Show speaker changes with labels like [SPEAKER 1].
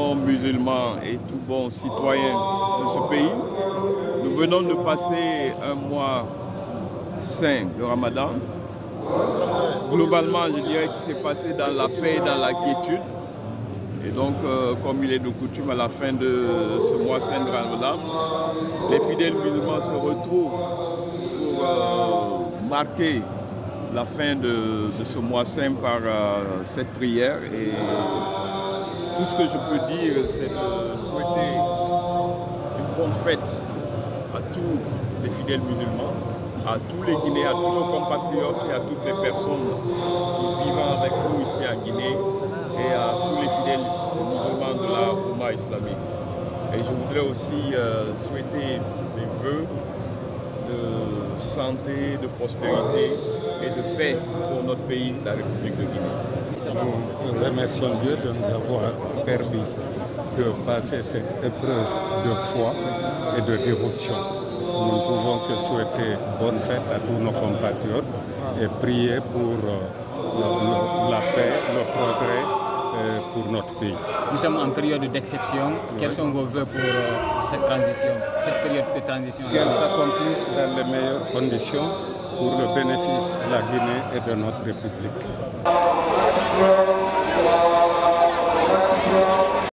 [SPEAKER 1] bon musulman et tout bon citoyen de ce pays, nous venons de passer un mois saint de Ramadan. Globalement, je dirais qu'il s'est passé dans la paix et dans la quiétude. Et donc, comme il est de coutume à la fin de ce mois saint de Ramadan, les fidèles musulmans se retrouvent pour marquer la fin de ce mois saint par cette prière. Et tout ce que je peux dire, c'est de souhaiter une bonne fête à tous les fidèles musulmans, à tous les Guinéens, à tous nos compatriotes et à toutes les personnes qui vivent avec nous ici en Guinée et à tous les fidèles musulmans de la Oumma islamique. Et je voudrais aussi souhaiter des vœux de santé, de prospérité et de paix pour notre pays, la République de Guinée.
[SPEAKER 2] Nous remercions Dieu de nous avoir permis de passer cette épreuve de foi et de dévotion. Nous ne pouvons que souhaiter bonne fête à tous nos compatriotes et prier pour la paix, le progrès pour notre pays.
[SPEAKER 3] Nous sommes en période d'exception. Quels sont vos vœux pour cette transition, cette période de transition?
[SPEAKER 2] Qu'elle s'accomplisse dans les meilleures conditions pour le bénéfice de la Guinée et de notre République.